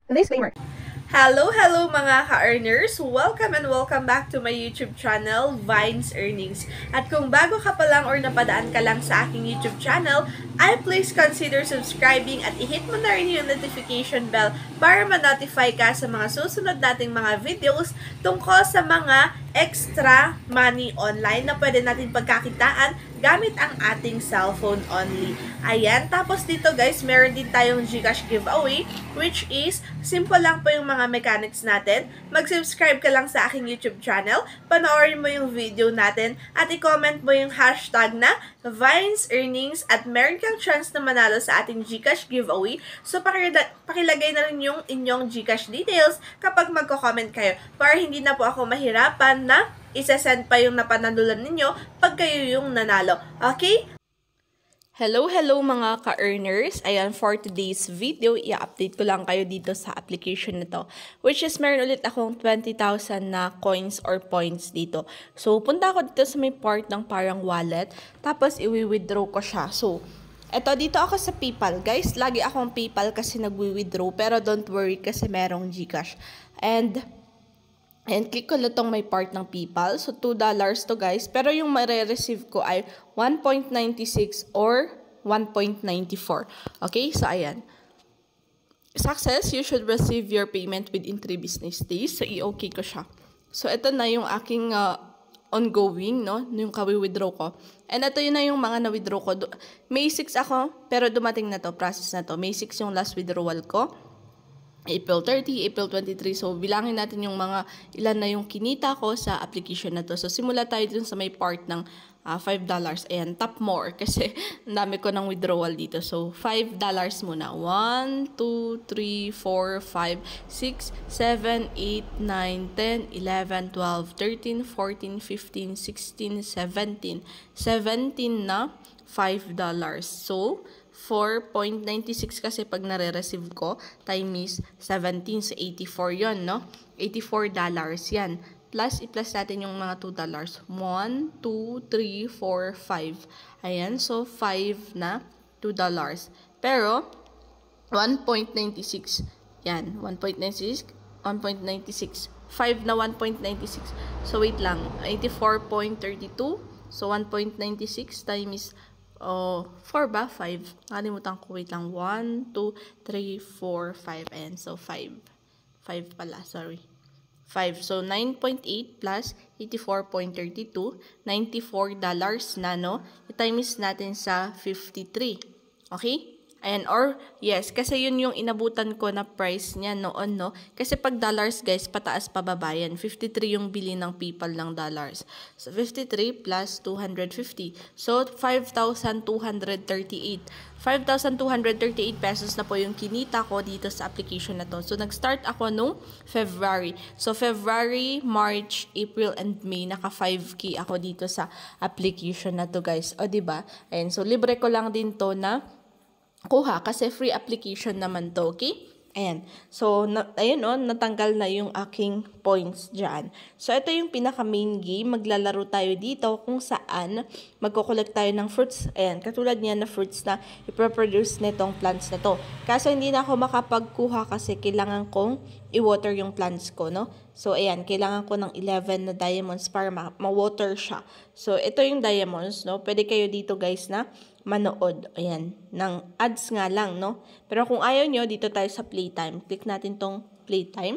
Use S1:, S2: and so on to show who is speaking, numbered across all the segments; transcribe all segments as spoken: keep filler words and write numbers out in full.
S1: Disclaimer. Hello, hello mga ka-earners! Welcome and welcome back to my YouTube channel, Vines Earnings. At kung bago ka pa lang or napadaan ka lang sa aking YouTube channel, ay please consider subscribing at i-hit mo na rin yung notification bell para ma-notify ka sa mga susunod nating mga videos tungkol sa mga extra money online na pwede natin pagkakitaan gamit ang ating cellphone only. Ayan, tapos dito guys, meron din tayong GCash giveaway, which is simple lang po yung mga mechanics natin. Mag-subscribe ka lang sa aking YouTube channel, panoorin mo yung video natin, at i-comment mo yung hashtag na Vines Earnings at meron kang chance na manalo sa ating GCash giveaway. So, pakilagay na rin yung inyong GCash details kapag magko-comment kayo para hindi na po ako mahirapan na isa-send pa yung napanalunan ninyo pag kayo yung nanalo. Okay? Hello, hello mga ka-earners! Ayan, for today's video, i-update ko lang kayo dito sa application na to. Which is, meron ulit akong twenty thousand na coins or points dito. So, punta ako dito sa may part ng parang wallet. Tapos, i-withdraw ko siya. So, eto, dito ako sa PayPal. Guys, lagi akong PayPal kasi nag-withdraw. Pero don't worry kasi merong GCash. And, And click ko lang itong may part ng PayPal. So, two dollars to guys. Pero yung mare-receive ko ay one point nine six or one point nine four. Okay? So, ayan. Success, you should receive your payment within three business days. So, i-okay ko siya. So, ito na yung aking uh, ongoing, no? Yung kawi-withdraw ko. And ito yun na yung mga na-withdraw ko. May six ako, pero dumating na to, process na to. May six yung last withdrawal ko. April thirty, April twenty-three. So, bilangin natin yung mga ilan na yung kinita ko sa application na to. So, simula tayo dun sa may part ng uh, five dollars. Ayan, tap more kasi ang dami ko ng withdrawal dito. So, five dollars muna. one, two, three, four, five, six, seven, eight, nine, ten, eleven, twelve, thirteen, fourteen, fifteen, sixteen, seventeen. seventeen na five dollars. So, four point nine six kasi pag nare-receive ko, time is seventeen, so eighty-four yon, no? eighty-four dollars yan. Plus, i-plus natin yung mga two dollars. one, two, three, four, five. Ayan, so five na two dollars. Pero, one point nine six. Yan, one point nine six, one point nine six. five na one point nine six. So, wait lang. eighty-four point three two. So, one point nine six times oh, four ba? five. Nakalimutan ko. Wait lang. one, two, three, four, five. Ayan. So, five. five pala. Sorry. five. So, nine point eight plus eighty-four point three two. ninety-four dollars na, no? I-times natin sa fifty-three. Okay? Ayan, or, yes, kasi yun yung inabutan ko na price niya noon, no? Kasi pag dollars, guys, pataas pababa yan. fifty-three yung bili ng PayPal ng dollars. So, fifty-three plus two hundred fifty. So, five thousand two hundred thirty-eight. five thousand two hundred thirty-eight pesos na po yung kinita ko dito sa application na to. So, nag-start ako no February. So, February, March, April, and May, naka five K ako dito sa application na to, guys. O, diba? Ayan, so, libre ko lang din to na kuha kasi free application naman to, okay? Ayan. So, na, ayun o, natanggal na yung aking points dyan. So, ito yung pinaka-main game. Maglalaro tayo dito kung saan magkukulit tayo ng fruits. Ayan, katulad niya na fruits na iproproduce nitong plants na to. Kaso, hindi na ako makapagkuha kasi kailangan kong i-water yung plants ko, no? So, ayan, kailangan ko ng eleven na diamonds para ma-water siya. So, ito yung diamonds, no? Pwede kayo dito, guys, na manood. Ayan, ng ads nga lang, no? Pero kung ayaw nyo, dito tayo sa playtime. Click natin tong playtime.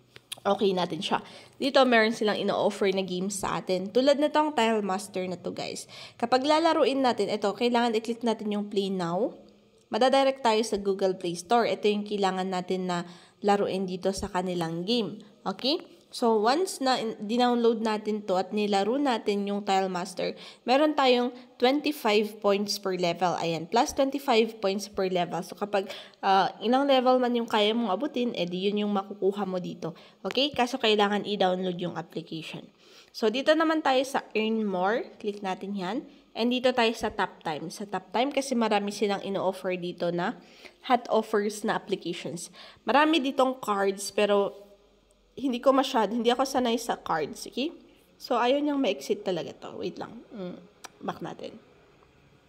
S1: Okay natin siya. Dito, meron silang ino-offer na games sa atin. Tulad na tong Tile Master na to, guys. Kapag lalaruin natin, ito, kailangan i-click natin yung play now. Madadirect tayo sa Google Play Store. Ito yung kailangan natin na laruin dito sa kanilang game. Okay? So, once na dinownload natin to at nilaro natin yung Tile Master, meron tayong twenty-five points per level. Ayan, plus twenty-five points per level. So, kapag uh, ilang level man yung kaya mong abutin, edi yun yung makukuha mo dito. Okay? Kaso kailangan i-download yung application. So, dito naman tayo sa Earn More. Click natin yan. And dito tayo sa Top Time. Sa Top Time kasi marami silang ino-offer dito na hot offers na applications. Marami ditong cards pero hindi ko masyado, hindi ako sanay sa cards, okay? So, ayaw niyang ma-exit talaga to. Wait lang. Mm, back natin.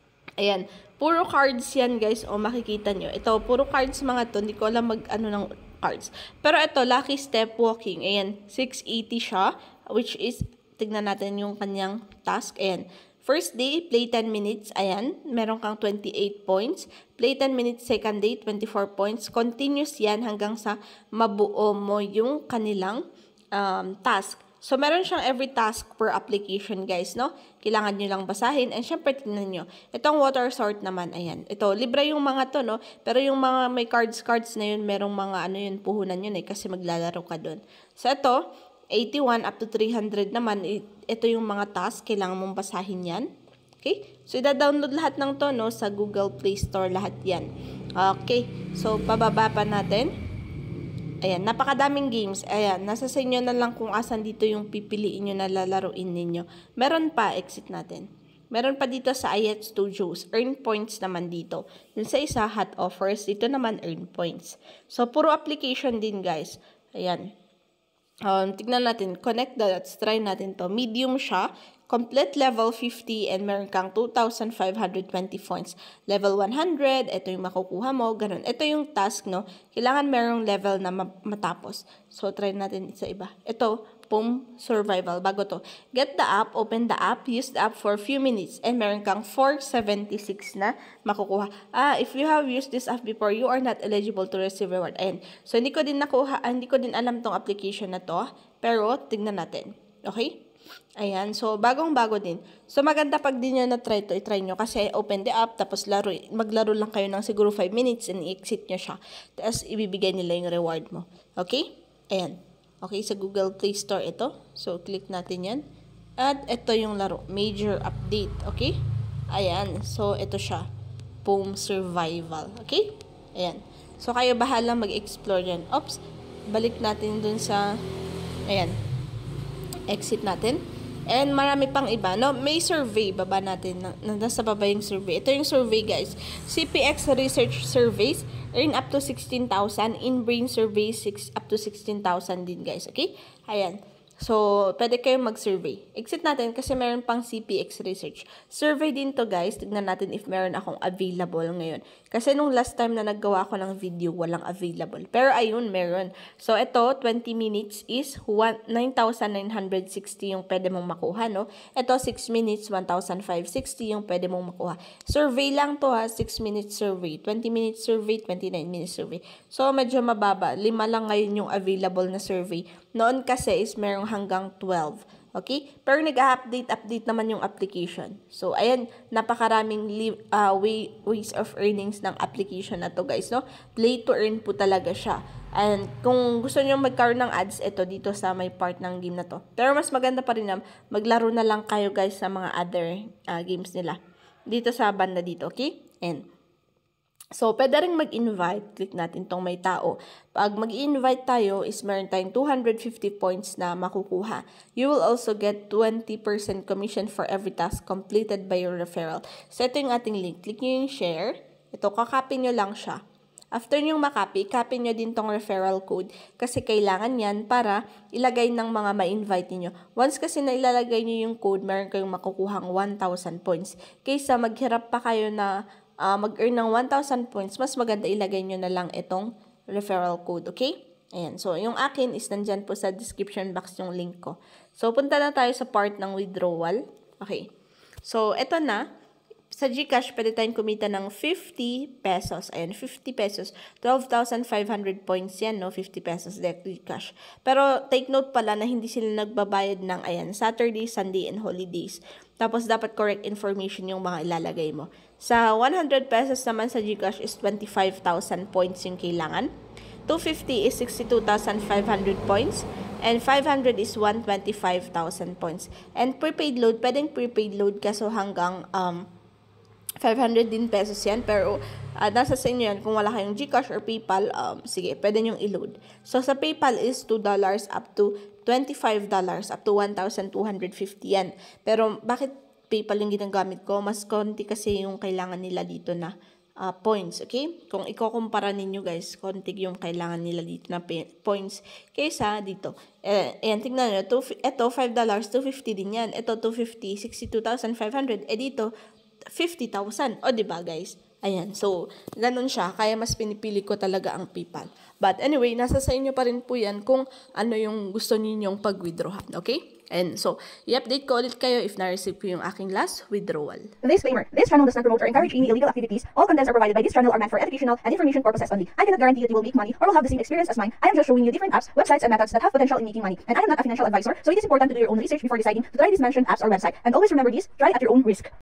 S1: Ayan. Puro cards yan, guys. O, makikita nyo. Ito, puro cards mga to. Hindi ko alam mag, ano, ng cards. Pero ito, Lucky Step Walking. Ayan, six eighty siya, which is, tignan natin yung kanyang task. Ayan, first day, play ten minutes. Ayan, meron kang twenty-eight points. Play ten minutes, second day, twenty-four points. Continuous yan hanggang sa mabuo mo yung kanilang um, task. So, meron siyang every task per application, guys, no? Kailangan nyo lang basahin. And syempre, tignan nyo. Itong water sort naman, ayan. Ito, libre yung mga to, no? Pero yung mga may cards-cards na yun, merong mga, ano yun, puhunan yun, eh, kasi maglalaro ka dun. So, ito, eighty-one up to three hundred naman, ito yung mga task. Kailangan mong basahin yan. Okay? So, ida-download lahat ng to, no? Sa Google Play Store, lahat yan. Okay. So, pababa pa natin. Ayan, napakadaming games. Ayan, nasa sa inyo na lang kung asan dito yung pipiliin nyo na lalaruin ninyo. Meron pa, exit natin. Meron pa dito sa Ayat Studios. Earn points naman dito. Yung sa isa, hot offers. Dito naman, earn points. So, puro application din, guys. Ayan. Um, tignan natin. Connect the dots. Try natin to. Medium siya. Complete level fifty and meron kang two thousand five hundred twenty points. Level one hundred, ito yung makukuha mo, ganun. Ito yung task, no? Kailangan merong level na matapos. So, try natin sa iba. Ito, Boom Survival. Bago to. Get the app, open the app, use the app for a few minutes, and meron kang four seventy-six na makukuha. Ah, if you have used this app before, you are not eligible to receive reward. Ayan. So, hindi ko din nakuha, ah, hindi ko din alam tong application na to, pero tignan natin. Okay? Ayan, so bagong-bago din. So maganda pag di nyo na-try to, i-try nyo kasi open the app, tapos laro, maglaro lang kayo ng siguro five minutes and i-exit nyo siya. Tapos ibibigay nila yung reward mo. Okay? Ayan. Okay, sa Google Play Store ito. So click natin yan. At ito yung laro. Major update. Okay? Ayan. So ito siya. Boom Survival. Okay? Ayan. So kayo bahala mag-explore yan. Oops. Balik natin dun sa... Ayan. Exit natin. And marami pang iba. No? May survey. Baba natin. Nasa baba yung survey. Ito yung survey, guys. C P X Research Surveys. Earn up to sixteen thousand. In-brain survey, six, up to sixteen thousand din, guys. Okay? Ayan. So, pwede kayong mag-survey. Exit natin kasi meron pang C P X Research. Survey din to, guys. Tignan natin if meron akong available ngayon. Kasi nung last time na naggawa ko ng video, walang available. Pero ayun, meron. So, ito, twenty minutes is nine thousand nine hundred sixty yung pwede mong makuha, no? Ito, six minutes, one thousand five hundred sixty yung pwede mong makuha. Survey lang to, ha? six minutes survey. twenty minutes survey, twenty-nine minutes survey. So, medyo mababa. Lima lang ngayon yung available na survey. Noon kasi is merong hanggang twelve. Okay? Pero nag-update, update naman yung application. So, ayan, napakaraming uh, way, ways of earnings ng application na to, guys, no? Play to earn po talaga siya. And kung gusto nyo magkaroon ng ads, ito dito sa may part ng game na to. Pero mas maganda pa rin na maglaro na lang kayo, guys, sa mga other uh, games nila. Dito sa banda dito, okay? And so, pwede rin mag-invite. Click natin tong may tao. Pag mag-invite tayo, is meron tayong two hundred fifty points na makukuha. You will also get twenty percent commission for every task completed by your referral. So, ito yung ating link. Click nyo yung share. Ito, kakopy nyo lang siya. After nyo makopy, copy nyo din tong referral code kasi kailangan yan para ilagay ng mga ma-invite niyo. Once kasi na ilalagay nyo yung code, meron kayong makukuhang one thousand points. Kaysa maghirap pa kayo na Uh, mag-earn ng one thousand points, mas maganda ilagay nyo na lang itong referral code, okay? Ayan, so yung akin is nandyan po sa description box yung link ko. So, punta na tayo sa part ng withdrawal. Okay, so eto na. Sa GCash, pwede tayong kumita ng fifty pesos. Ayan, fifty pesos. twelve thousand five hundred points yan, no? fifty pesos direct GCash. Pero, take note pala na hindi sila nagbabayad ng, ayan, Saturday, Sunday, and holidays. Tapos, dapat correct information yung mga ilalagay mo. Sa one hundred pesos naman sa GCash is twenty-five thousand points yung kailangan. two fifty is sixty-two thousand five hundred points. And five hundred is one hundred twenty-five thousand points. And prepaid load, pwedeng prepaid load kaso hanggang um, five hundred din pesos yan. Pero uh, nasa sa inyo yan. Kung wala kayong GCash or PayPal, um, sige, pwede nyong i-load. So, sa PayPal is two dollars up to twenty-five dollars up to one thousand two hundred fifty yan. Pero, bakit PayPal yung ginagamit ko? Mas konti kasi yung kailangan nila dito na uh, points, okay? Kung ikukumpara ninyo, guys, konti yung kailangan nila dito na points kaysa dito. Eh, ayan, tignan nyo. Ito, five dollars, two fifty din yan. Ito, two fifty, sixty-two thousand five hundred. Eh, dito, fifty thousand. O, diba, guys? Ayan, so, ganun siya. Kaya mas pinipili ko talaga ang PayPal. But anyway, nasa sa inyo pa rin po yan kung ano yung gusto ninyong pag-withdrawhan, okay? And so, i-update ko ulit kayo if na-receive ko yung aking last withdrawal.
S2: Disclaimer. This channel does not promote or encourage any illegal activities. All contents are provided by this channel are meant for educational and information purposes only. I cannot guarantee that you will make money or will have the same experience as mine. I am just showing you different apps, websites, and methods that have potential in making money. And I am not a financial advisor, so it is important to do your own research before deciding to try these mentioned apps or website. And always remember this, try at your own risk.